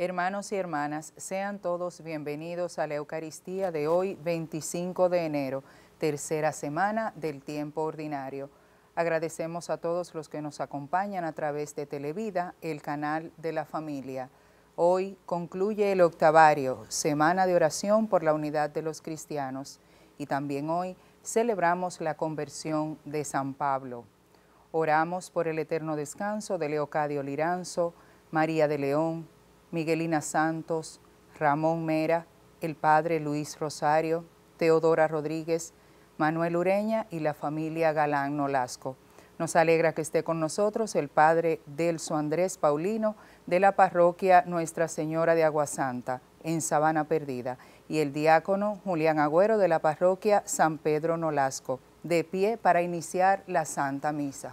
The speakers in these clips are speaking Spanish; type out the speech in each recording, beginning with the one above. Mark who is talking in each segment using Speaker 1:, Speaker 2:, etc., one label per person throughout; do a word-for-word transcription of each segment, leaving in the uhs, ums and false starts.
Speaker 1: Hermanos y hermanas, sean todos bienvenidos a la Eucaristía de hoy, veinticinco de enero, tercera semana del tiempo ordinario. Agradecemos a todos los que nos acompañan a través de Televida, el canal de la familia. Hoy concluye el octavario, Semana de Oración por la Unidad de los Cristianos, y también hoy celebramos la conversión de San Pablo. Oramos por el eterno descanso de Leocadio Liranzo, María de León, Miguelina Santos, Ramón Mera, el padre Luis Rosario, Teodora Rodríguez, Manuel Ureña y la familia Galán Nolasco. Nos alegra que esté con nosotros el padre Delso Andrés Paulino de la parroquia Nuestra Señora de Aguasanta, en Sabana Perdida, y el diácono Julián Agüero de la parroquia San Pedro Nolasco, de pie para iniciar la Santa Misa.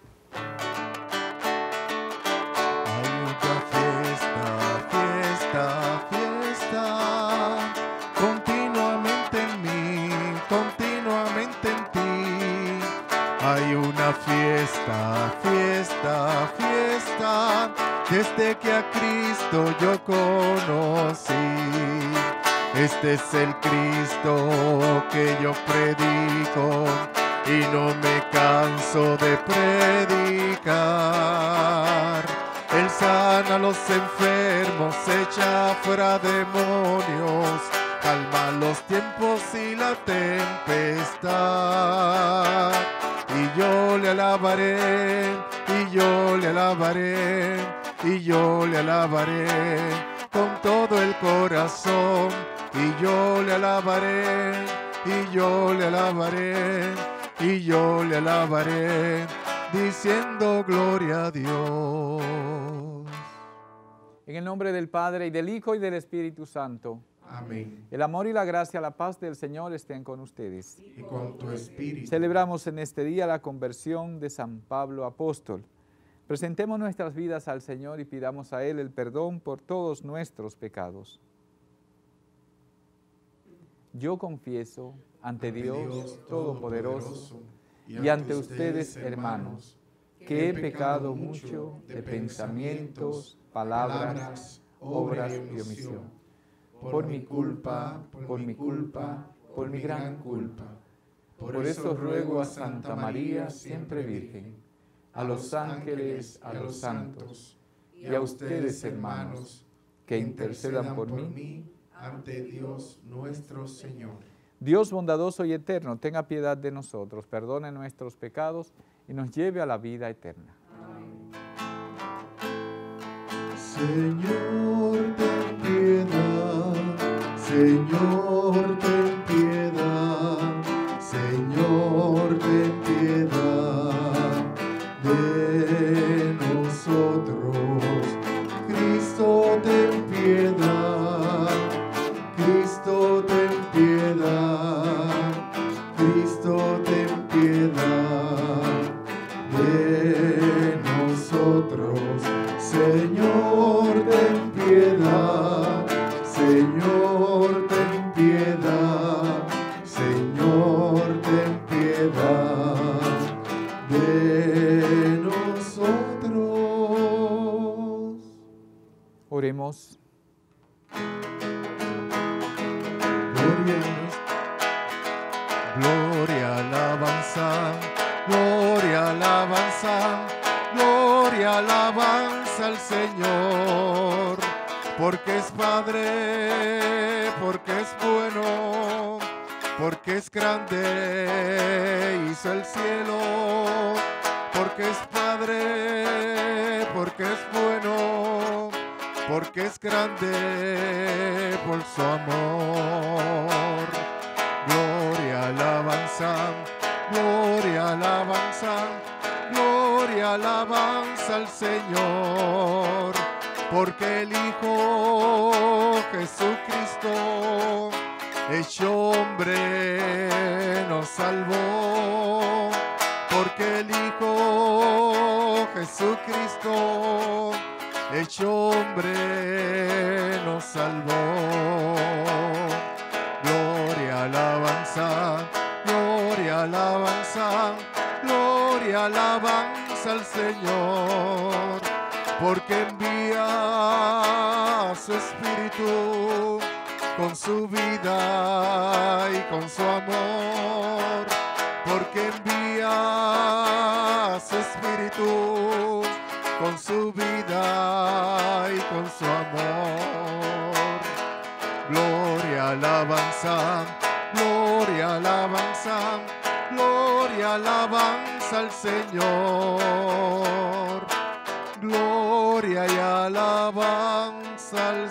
Speaker 2: Fiesta, fiesta, fiesta, desde que a Cristo yo conocí. Este es el Cristo que yo predico y no me canso de predicar. Él sana a los enfermos, echa fuera demonios, calma los tiempos y la tempestad. Y yo le alabaré, y yo le alabaré, y yo le alabaré con todo el corazón. Y yo le alabaré, y yo le alabaré, y yo le alabaré, diciendo gloria a Dios.
Speaker 3: En el nombre del Padre, y del Hijo, y del Espíritu Santo.
Speaker 2: Amén.
Speaker 3: El amor y la gracia, la paz del Señor estén con ustedes.
Speaker 2: Y con tu espíritu.
Speaker 3: Celebramos en este día la conversión de San Pablo Apóstol. Presentemos nuestras vidas al Señor y pidamos a Él el perdón por todos nuestros pecados. Yo confieso ante Dios Todopoderoso y ante ustedes, hermanos, que he pecado mucho de pensamientos, palabras, obras y omisión. Por mi culpa, por mi culpa, por mi gran culpa. Por eso ruego a Santa María, siempre Virgen, a los ángeles, a los santos, y a ustedes, hermanos, que intercedan por mí
Speaker 2: ante Dios nuestro Señor.
Speaker 3: Dios bondadoso y eterno, tenga piedad de nosotros, perdone nuestros pecados y nos lleve a la vida eterna.
Speaker 2: Amén. Señor, ten piedad. Señor, ten piedad, Señor, ten piedad de nosotros. Cristo, ten piedad, Cristo, ten piedad, Cristo, ten piedad de nosotros. Señor, ten piedad, Señor, ten piedad, Señor, ten piedad de nosotros.
Speaker 3: Oremos.
Speaker 2: Gloria, gloria, alabanza, gloria, alabanza, gloria, alabanza al Señor. Porque es Padre, porque es bueno, porque es grande, hizo el cielo. Porque es Padre, porque es bueno, porque es grande por su amor. Gloria, alabanza, gloria, alabanza, gloria, alabanza al Señor. Porque el Hijo Jesucristo, hecho hombre, nos salvó. Porque el Hijo Jesucristo, hecho hombre, nos salvó. Gloria, alabanza, gloria, alabanza, gloria, alabanza al Señor. porque envía su Espíritu con su vida y con su amor, porque envía su Espíritu con su vida y con su amor. Gloria, alabanza, gloria, alabanza, gloria, alabanza al Señor. Gloria y alabanza al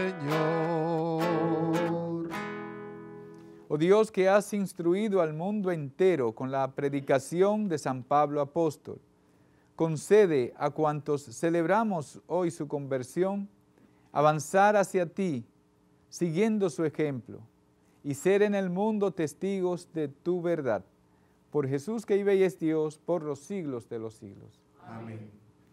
Speaker 2: Señor.
Speaker 3: Oh Dios, que has instruido al mundo entero con la predicación de San Pablo apóstol, concede a cuantos celebramos hoy su conversión avanzar hacia ti, siguiendo su ejemplo, y ser en el mundo testigos de tu verdad. Por Jesús, que vive y es Dios por los siglos de los siglos.
Speaker 2: Amén.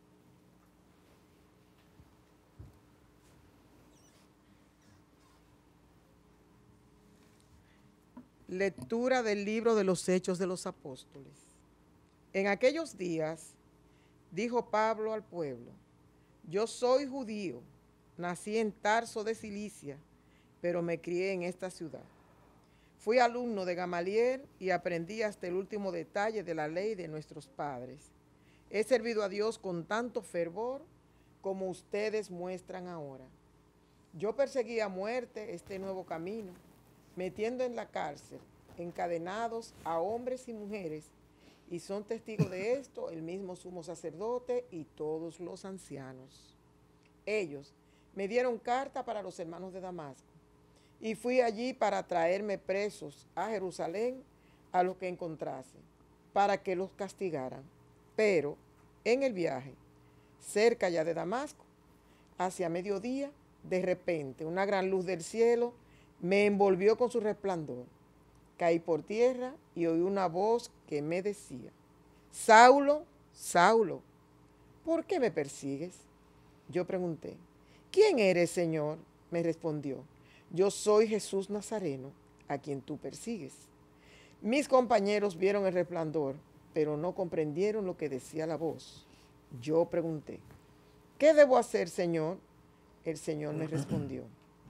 Speaker 4: Lectura del libro de los Hechos de los Apóstoles. En aquellos días dijo Pablo al pueblo: yo soy judío, nací en Tarso de Cilicia, pero me crié en esta ciudad. Fui alumno de Gamaliel y aprendí hasta el último detalle de la ley de nuestros padres. He servido a Dios con tanto fervor como ustedes muestran ahora. Yo perseguí a muerte este nuevo camino, metiendo en la cárcel, encadenados a hombres y mujeres, y son testigos de esto el mismo sumo sacerdote y todos los ancianos. Ellos me dieron carta para los hermanos de Damasco, y fui allí para traerme presos a Jerusalén a los que encontrase, para que los castigaran. Pero en el viaje, cerca ya de Damasco, hacia mediodía, de repente una gran luz del cielo me envolvió con su resplandor. Caí por tierra y oí una voz que me decía: Saulo, Saulo, ¿por qué me persigues? Yo pregunté: ¿quién eres, Señor? Me respondió: yo soy Jesús Nazareno, a quien tú persigues. Mis compañeros vieron el resplandor, pero no comprendieron lo que decía la voz. Yo pregunté: ¿qué debo hacer, Señor? El Señor me respondió: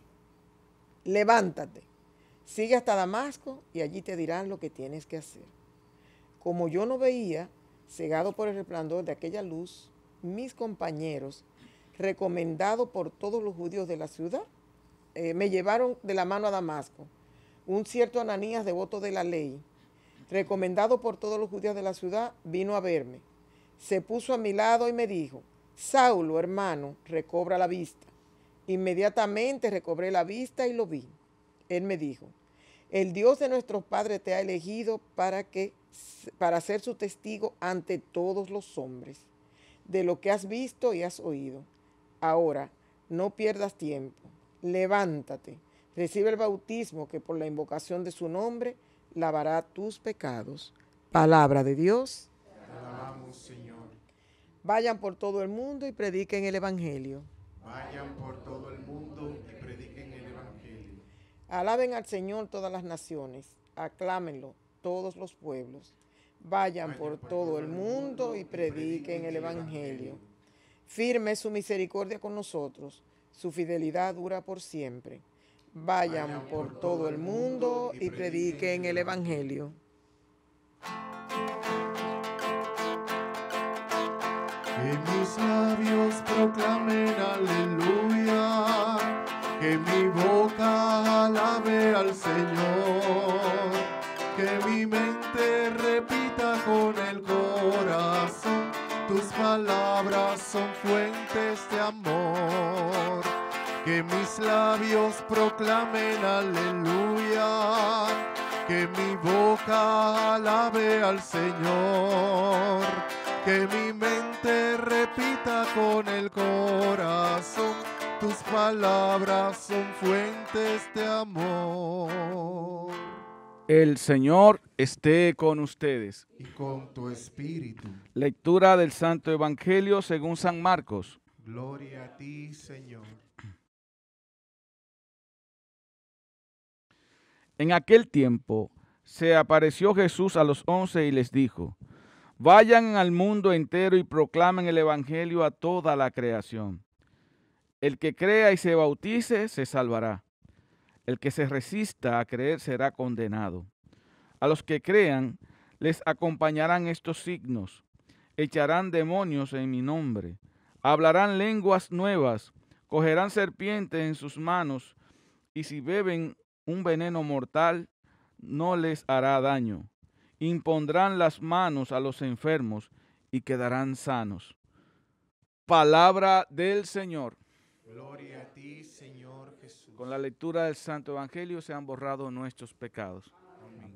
Speaker 4: levántate, sigue hasta Damasco y allí te dirán lo que tienes que hacer. Como yo no veía, cegado por el resplandor de aquella luz, mis compañeros, recomendados por todos los judíos de la ciudad, eh, me llevaron de la mano a Damasco. Un cierto Ananías, devoto de la ley, recomendado por todos los judíos de la ciudad, vino a verme. Se puso a mi lado y me dijo: Saulo, hermano, recobra la vista. Inmediatamente recobré la vista y lo vi. Él me dijo: el Dios de nuestros padres te ha elegido para, que, para ser su testigo ante todos los hombres, de lo que has visto y has oído. Ahora, no pierdas tiempo. Levántate, recibe el bautismo que por la invocación de su nombre lavará tus pecados. Palabra de Dios.
Speaker 2: Te alabamos, Señor.
Speaker 4: Vayan por todo el mundo y prediquen el Evangelio.
Speaker 2: Vayan por todo el mundo y prediquen el Evangelio.
Speaker 4: Alaben al Señor todas las naciones, aclámenlo todos los pueblos. Vayan, Vayan por, por todo el mundo y prediquen el Evangelio. Firme es su misericordia con nosotros, su fidelidad dura por siempre. Vayan, Vayan por, por todo el mundo y prediquen el Evangelio.
Speaker 2: Que mis labios proclamen aleluya, que mi boca alabe al Señor, que mi mente repita con el corazón, tus palabras son fuentes de amor. Que mis labios proclamen aleluya, que mi boca alabe al Señor, que mi mente repita con el corazón, tus palabras son fuentes de amor.
Speaker 5: El Señor esté con ustedes.
Speaker 2: Y con tu espíritu.
Speaker 5: Lectura del Santo Evangelio según San Marcos.
Speaker 2: Gloria a ti, Señor.
Speaker 5: En aquel tiempo se apareció Jesús a los once y les dijo: Vayan al mundo entero y proclamen el evangelio a toda la creación. El que crea y se bautice se salvará. El que se resista a creer será condenado. A los que crean les acompañarán estos signos. Echarán demonios en mi nombre. Hablarán lenguas nuevas. Cogerán serpientes en sus manos. Y si beben un veneno mortal, no les hará daño. Impondrán las manos a los enfermos y quedarán sanos. Palabra del Señor.
Speaker 2: Gloria a ti, Señor Jesús.
Speaker 5: Con la lectura del Santo Evangelio se han borrado nuestros pecados.
Speaker 3: Amén.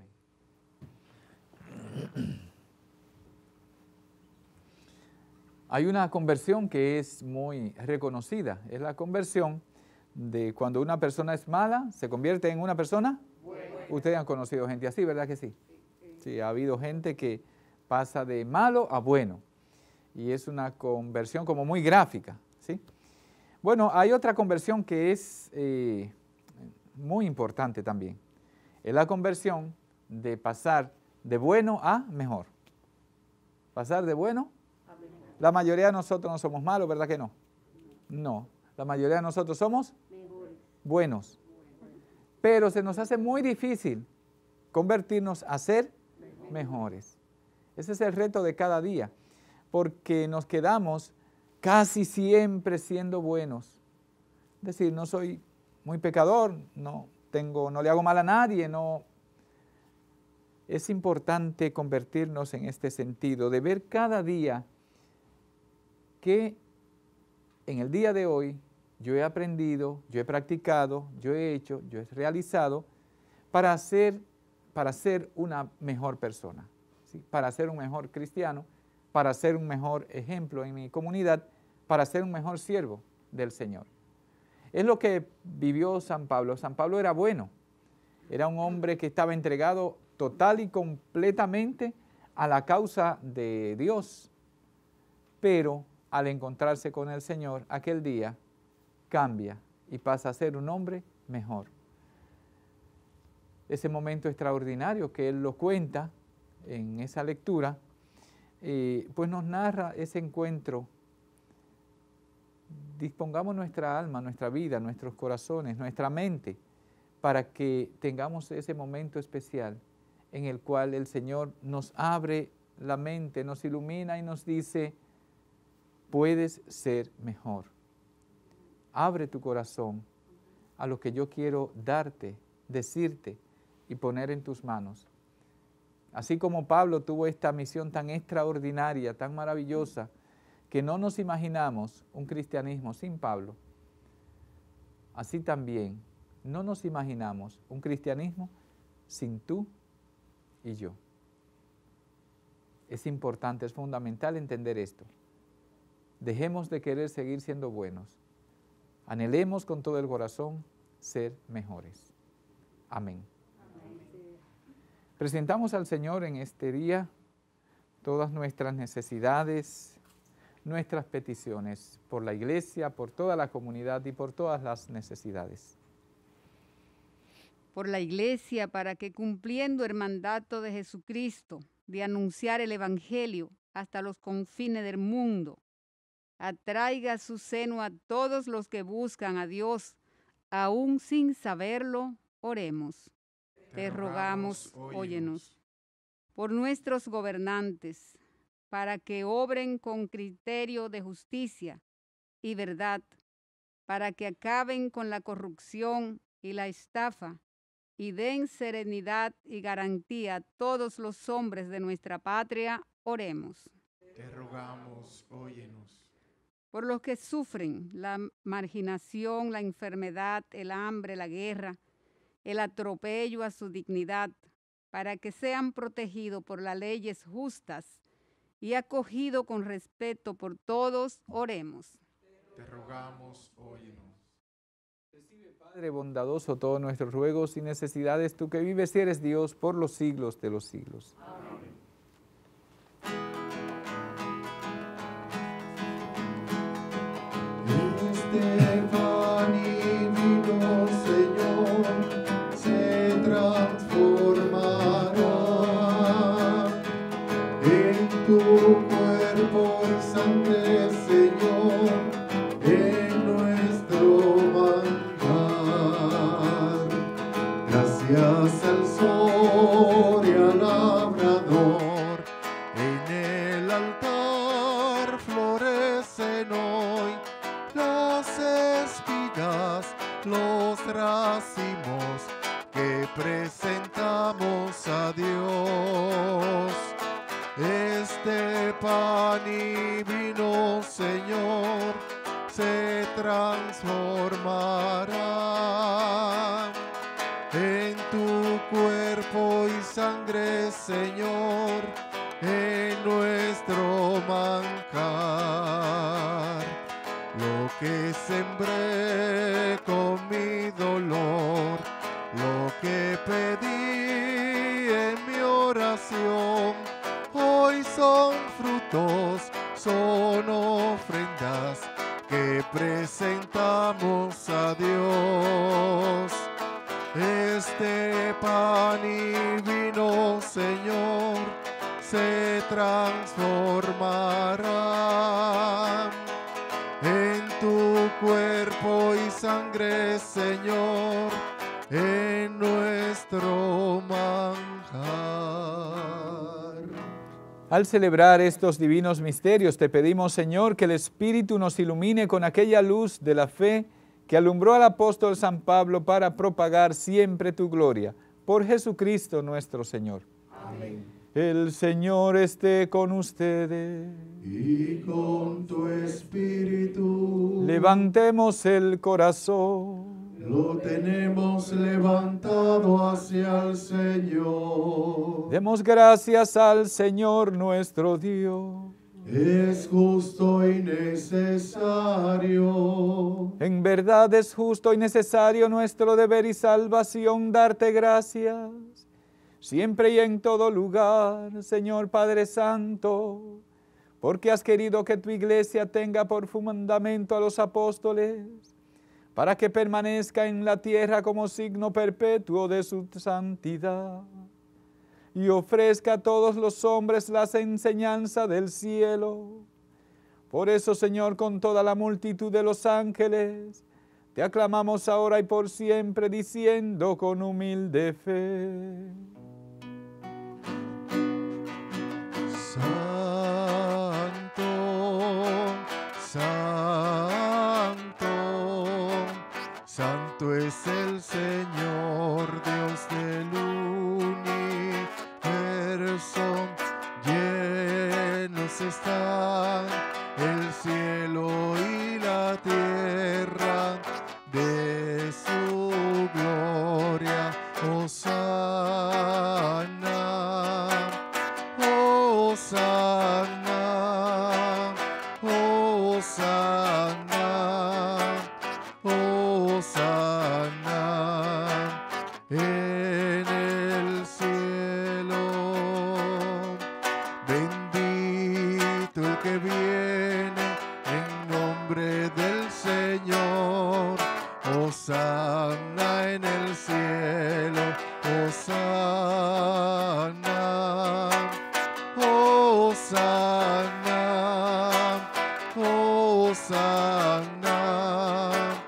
Speaker 3: Hay una conversión que es muy reconocida. Es la conversión de cuando una persona es mala, se convierte en una persona buena. Ustedes han conocido gente así, ¿verdad que sí? Sí, ha habido gente que pasa de malo a bueno. Y es una conversión como muy gráfica, ¿sí? Bueno, hay otra conversión que es eh, muy importante también. Es la conversión de pasar de bueno a mejor. Pasar de bueno a mejor. La mayoría de nosotros no somos malos, ¿verdad que no? No, la mayoría de nosotros somos mejores. Buenos. Pero se nos hace muy difícil convertirnos a ser mejores. mejores. Ese es el reto de cada día, porque nos quedamos casi siempre siendo buenos. Es decir, no soy muy pecador, no, tengo, no le hago mal a nadie, no. Es importante convertirnos en este sentido, de ver cada día que en el día de hoy yo he aprendido, yo he practicado, yo he hecho, yo he realizado para ser, para ser una mejor persona, ¿sí? Para ser un mejor cristiano, para ser un mejor ejemplo en mi comunidad, para ser un mejor siervo del Señor. Es lo que vivió San Pablo. San Pablo era bueno, era un hombre que estaba entregado total y completamente a la causa de Dios, pero al encontrarse con el Señor aquel día, cambia y pasa a ser un hombre mejor. Ese momento extraordinario que él lo cuenta en esa lectura, eh, pues nos narra ese encuentro. Dispongamos nuestra alma, nuestra vida, nuestros corazones, nuestra mente, para que tengamos ese momento especial en el cual el Señor nos abre la mente, nos ilumina y nos dice, puedes ser mejor. Abre tu corazón a lo que yo quiero darte, decirte y poner en tus manos. Así como Pablo tuvo esta misión tan extraordinaria, tan maravillosa, que no nos imaginamos un cristianismo sin Pablo, así también no nos imaginamos un cristianismo sin tú y yo. Es importante, es fundamental entender esto. Dejemos de querer seguir siendo buenos. Anhelemos con todo el corazón ser mejores. Amén. Amén. Presentamos al Señor en este día todas nuestras necesidades, nuestras peticiones por la iglesia, por toda la comunidad y por todas las necesidades.
Speaker 6: Por la iglesia, para que cumpliendo el mandato de Jesucristo de anunciar el evangelio hasta los confines del mundo, atraiga a su seno a todos los que buscan a Dios, aún sin saberlo, oremos. Te, Te rogamos, rogamos, óyenos. Por nuestros gobernantes, para que obren con criterio de justicia y verdad, para que acaben con la corrupción y la estafa, y den serenidad y garantía a todos los hombres de nuestra patria, oremos.
Speaker 2: Te rogamos, óyenos.
Speaker 6: Por los que sufren la marginación, la enfermedad, el hambre, la guerra, el atropello a su dignidad, para que sean protegidos por las leyes justas y acogidos con respeto por todos, oremos.
Speaker 2: Te rogamos, óyenos.
Speaker 3: Recibe, Padre bondadoso, todos nuestros ruegos y necesidades, tú que vives y eres Dios por los siglos de los siglos. Amén.
Speaker 2: Este pan y vino, Señor, se transformará en tu y al labrador. En el altar florecen hoy las espigas, los racimos que presentamos a Dios. Este pan y vino, Señor, se transformará en tu cuerpo y sangre, Señor, en nuestro manjar. Lo que sembré con mi dolor, lo que pedí en mi oración, hoy son frutos, son ofrendas que presentamos a Dios. Este pan y vino, Señor, se transformará en tu cuerpo y sangre, Señor, en nuestro manjar.
Speaker 3: Al celebrar estos divinos misterios, te pedimos, Señor, que el Espíritu nos ilumine con aquella luz de la fe que alumbró al apóstol San Pablo para propagar siempre tu gloria. Por Jesucristo nuestro Señor.
Speaker 2: Amén.
Speaker 3: El Señor esté con ustedes.
Speaker 2: Y con tu espíritu.
Speaker 3: Levantemos el corazón.
Speaker 2: Lo tenemos levantado hacia el Señor.
Speaker 3: Demos gracias al Señor nuestro Dios.
Speaker 2: Es justo y necesario.
Speaker 3: En verdad es justo y necesario nuestro deber y salvación darte gracias, siempre y en todo lugar, Señor Padre Santo, porque has querido que tu iglesia tenga por fundamento a los apóstoles, para que permanezca en la tierra como signo perpetuo de su santidad, y ofrezca a todos los hombres las enseñanzas del cielo. Por eso, Señor, con toda la multitud de los ángeles, te aclamamos ahora y por siempre, diciendo con humilde fe.
Speaker 2: Santo, santo, santo es el Señor, Dios del universo. Llenos están el cielo y la tierra de su gloria. Hosana, Hosana, Hosana, Hosana en el cielo. Bendito el que viene en nombre del Señor. Hosana en el cielo. Hosana, Hosana, Hosana,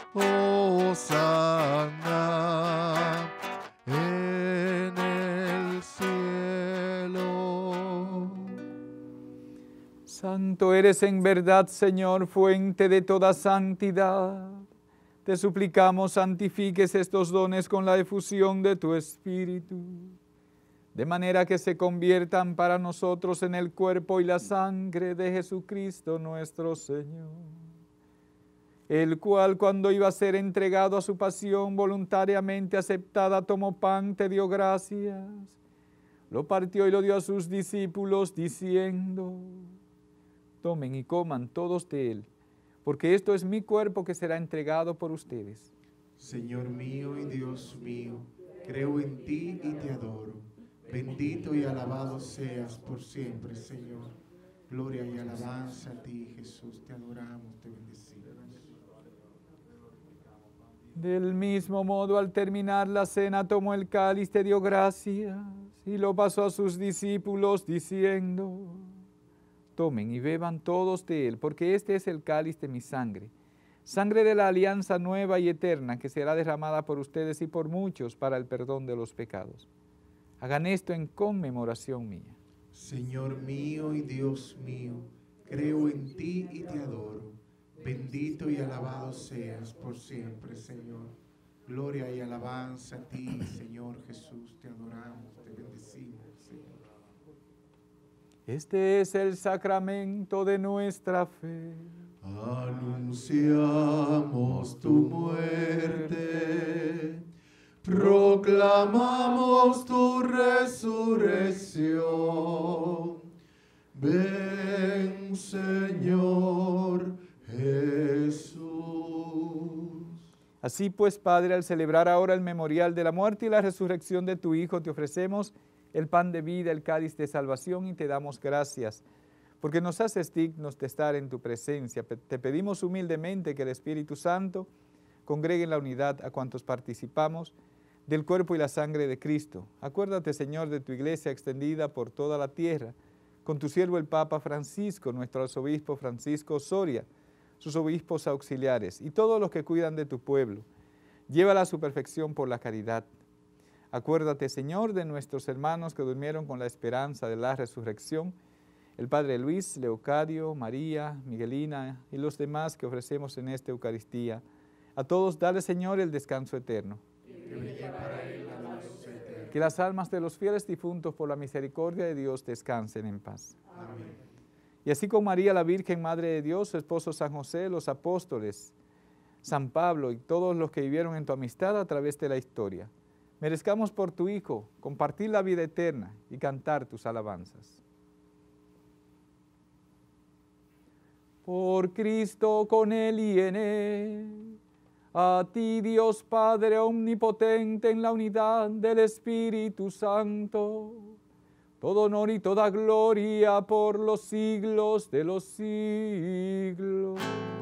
Speaker 2: Hosana en el cielo.
Speaker 3: Santo eres en verdad, Señor, fuente de toda santidad. Te suplicamos, santifiques estos dones con la efusión de tu Espíritu, de manera que se conviertan para nosotros en el cuerpo y la sangre de Jesucristo nuestro Señor, el cual, cuando iba a ser entregado a su pasión voluntariamente aceptada, tomó pan, te dio gracias, lo partió y lo dio a sus discípulos, diciendo: tomen y coman todos de él, porque esto es mi cuerpo que será entregado por ustedes.
Speaker 2: Señor mío y Dios mío, creo en ti y te adoro. Bendito y alabado seas por siempre, Señor. Gloria y alabanza a ti, Jesús. Te adoramos, te bendecimos.
Speaker 3: Del mismo modo, al terminar la cena, tomó el cáliz, te dio gracias y lo pasó a sus discípulos, diciendo: tomen y beban todos de él, porque este es el cáliz de mi sangre, sangre de la alianza nueva y eterna, que será derramada por ustedes y por muchos para el perdón de los pecados. Hagan esto en conmemoración mía.
Speaker 2: Señor mío y Dios mío, creo en ti y te adoro. Bendito y alabado seas por siempre, Señor. Gloria y alabanza a ti, Señor Jesús. Te adoramos, te bendecimos, Señor.
Speaker 3: Este es el sacramento de nuestra fe.
Speaker 2: Anunciamos tu muerte, proclamamos tu resurrección. Ven, Señor Jesús.
Speaker 3: Así pues, Padre, al celebrar ahora el memorial de la muerte y la resurrección de tu Hijo, te ofrecemos el pan de vida, el cáliz de salvación, y te damos gracias, porque nos haces dignos de estar en tu presencia. Te pedimos humildemente que el Espíritu Santo congregue en la unidad a cuantos participamos del cuerpo y la sangre de Cristo. Acuérdate, Señor, de tu iglesia extendida por toda la tierra, con tu siervo el Papa Francisco, nuestro arzobispo Francisco Soria, sus obispos auxiliares y todos los que cuidan de tu pueblo. Llévala a su perfección por la caridad. Acuérdate, Señor, de nuestros hermanos que durmieron con la esperanza de la resurrección, el Padre Luis, Leocadio, María, Miguelina y los demás que ofrecemos en esta Eucaristía. A todos dale, Señor, el descanso eterno. Que las almas de los fieles difuntos por la misericordia de Dios descansen en paz.
Speaker 2: Amén.
Speaker 3: Y así con María, la Virgen Madre de Dios, su esposo San José, los apóstoles, San Pablo y todos los que vivieron en tu amistad a través de la historia, merezcamos por tu Hijo compartir la vida eterna y cantar tus alabanzas. Por Cristo, con Él y en Él, a ti, Dios Padre omnipotente, en la unidad del Espíritu Santo, todo honor y toda gloria por los siglos de los siglos.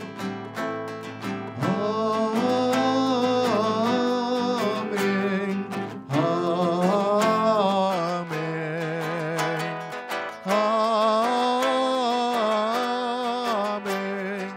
Speaker 2: Amén. Amén. Amén.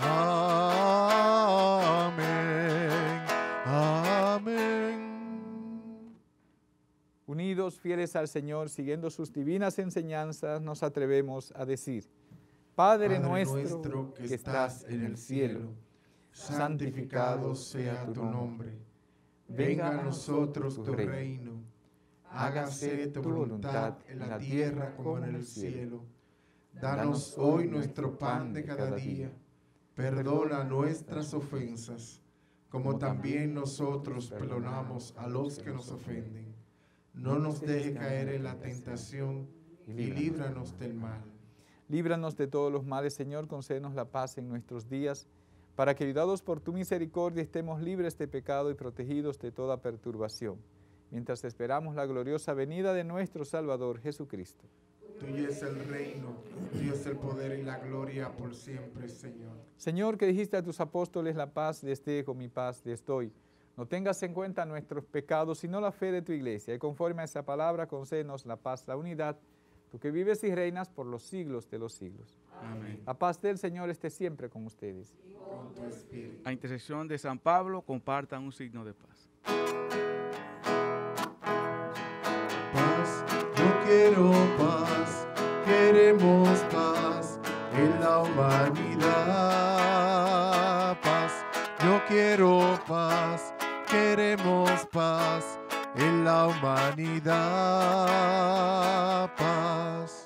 Speaker 2: Amén. Amén.
Speaker 3: Unidos, fieles al Señor, siguiendo sus divinas enseñanzas, nos atrevemos a decir: Padre,
Speaker 2: Padre
Speaker 3: nuestro,
Speaker 2: nuestro que estás en el cielo, santificado sea tu nombre. Venga a nosotros tu reino. Hágase tu voluntad en la tierra como en el cielo. Danos hoy nuestro pan de cada día. Perdona nuestras ofensas, como también nosotros perdonamos a los que nos ofenden. No nos deje caer en la tentación y líbranos del mal.
Speaker 3: Líbranos de todos los males, Señor, concédenos la paz en nuestros días, para que, ayudados por tu misericordia, estemos libres de pecado y protegidos de toda perturbación, mientras esperamos la gloriosa venida de nuestro Salvador Jesucristo.
Speaker 2: Tuyo es el reino, tuyo es el poder y la gloria por siempre, Señor.
Speaker 3: Señor, que dijiste a tus apóstoles: la paz les dejo, mi paz les doy. No tengas en cuenta nuestros pecados, sino la fe de tu iglesia, y conforme a esa palabra, concédenos la paz, la unidad, tú que vives y reinas por los siglos de los siglos.
Speaker 2: Amén.
Speaker 3: La paz del Señor esté siempre con ustedes.
Speaker 2: Con tu espíritu.
Speaker 5: A intercesión de San Pablo, compartan un signo de paz.
Speaker 2: Paz, yo quiero paz, queremos paz en la humanidad. Paz, yo quiero paz, queremos paz en la humanidad. Paz.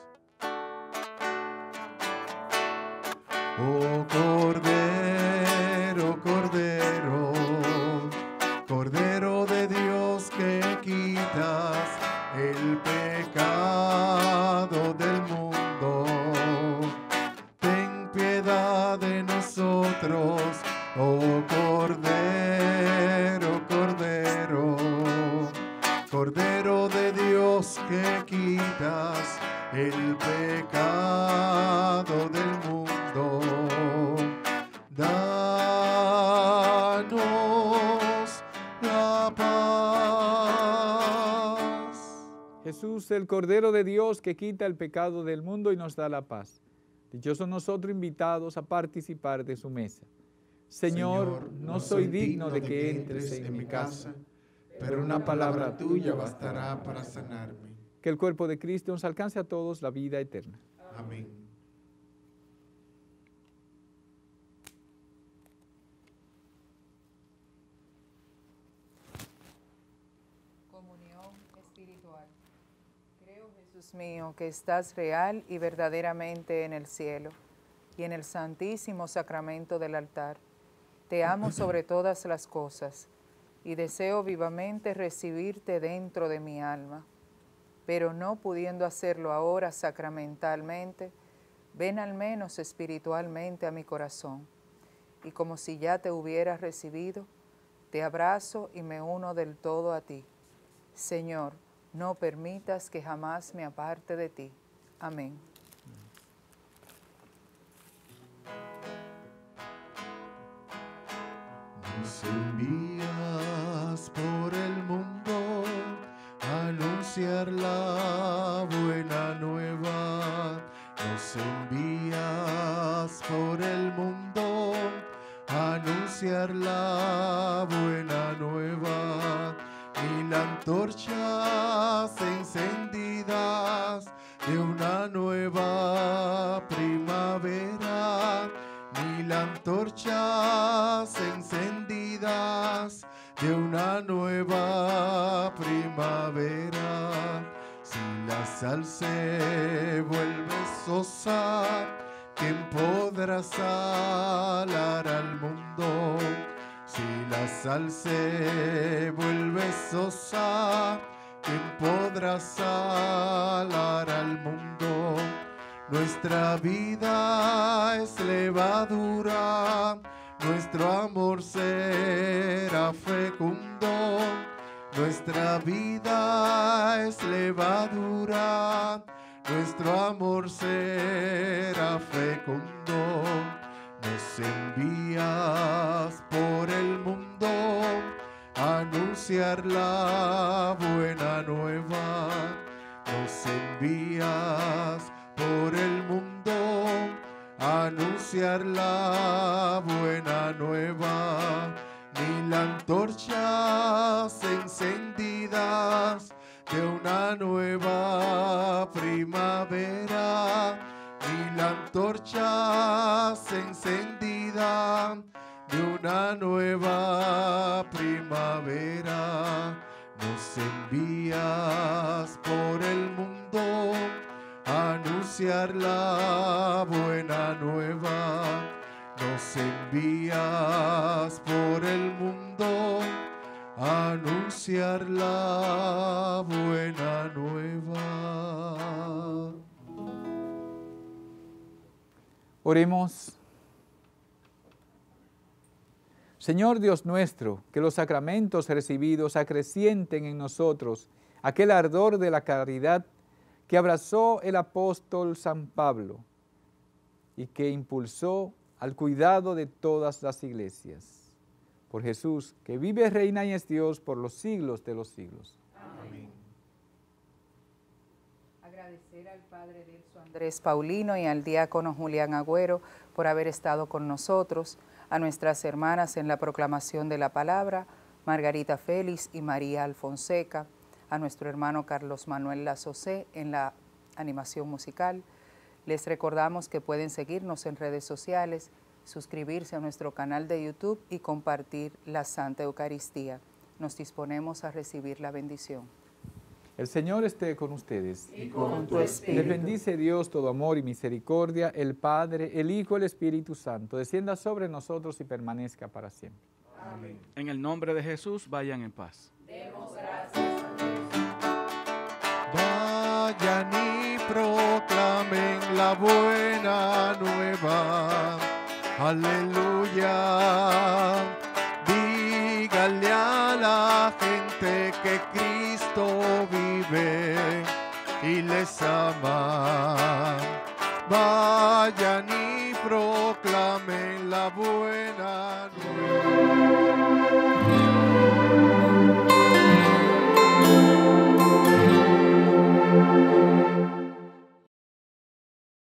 Speaker 2: Oh Cordero, Cordero, Cordero de Dios que quitas el pecado del mundo, ten piedad de nosotros, oh Cordero, Cordero, Cordero de Dios que quitas el pecado del mundo. Danos la paz.
Speaker 3: Jesús, el Cordero de Dios que quita el pecado del mundo y nos da la paz. Dichosos nosotros invitados a participar de su mesa. Señor, no soy digno de que entres en mi casa,
Speaker 2: pero una palabra tuya bastará para sanarme.
Speaker 3: Que el cuerpo de Cristo nos alcance a todos la vida eterna.
Speaker 2: Amén.
Speaker 1: Comunión espiritual. Creo, Jesús mío, que estás real y verdaderamente en el cielo y en el santísimo sacramento del altar. Te amo sobre todas las cosas y deseo vivamente recibirte dentro de mi alma, pero no pudiendo hacerlo ahora sacramentalmente, ven al menos espiritualmente a mi corazón, y como si ya te hubieras recibido, te abrazo y me uno del todo a ti. Señor, no permitas que jamás me aparte de ti. Amén.
Speaker 2: Nos envías por el mundo a anunciar la buena nueva. Nos envías por el mundo a anunciar la buena nueva. Mil antorchas encendidas de una nueva primavera. Mil antorchas encendidas de una nueva primavera. Si la sal se vuelve sosa, ¿quién podrá salar al mundo? Si la sal se vuelve sosa, ¿quién podrá salar al mundo? Nuestra vida es levadura, nuestro amor será fecundo. Nuestra vida es levadura, nuestro amor será fecundo. Nos envías por el mundo a anunciar la buena nueva. Nos envías por el mundo a anunciar la buena nueva. Mil antorchas encendidas de una nueva primavera. Mil antorchas encendidas de una nueva primavera. Nos envías por el mundo a anunciar la buena nueva. Nos envías por el mundo a anunciar la buena nueva.
Speaker 3: Oremos. Señor Dios nuestro, que los sacramentos recibidos acrecienten en nosotros aquel ardor de la caridad que abrazó el apóstol San Pablo y que impulsó al cuidado de todas las iglesias. Por Jesús, que vive, reina y es Dios por los siglos de los siglos.
Speaker 1: Amén. Agradecer al Padre Delso Andrés Paulino y al diácono Julián Agüero por haber estado con nosotros, a nuestras hermanas en la proclamación de la palabra, Margarita Félix y María Alfonseca, a nuestro hermano Carlos Manuel Lazosé en la animación musical. Les recordamos que pueden seguirnos en redes sociales, suscribirse a nuestro canal de YouTube y compartir la Santa Eucaristía. Nos disponemos a recibir la bendición.
Speaker 3: El Señor esté con ustedes.
Speaker 1: Y con tu espíritu.
Speaker 3: Les bendice Dios todo amor y misericordia, el Padre, el Hijo, el Espíritu Santo. Descienda sobre nosotros y permanezca para siempre.
Speaker 5: Amén. En el nombre de Jesús, vayan en paz.
Speaker 1: Demos gracias a Dios.
Speaker 2: Vayan y proclamen la buena nueva. Aleluya. Díganle a la gente que Cristo vive y les ama. Vayan y proclamen la buena nueva.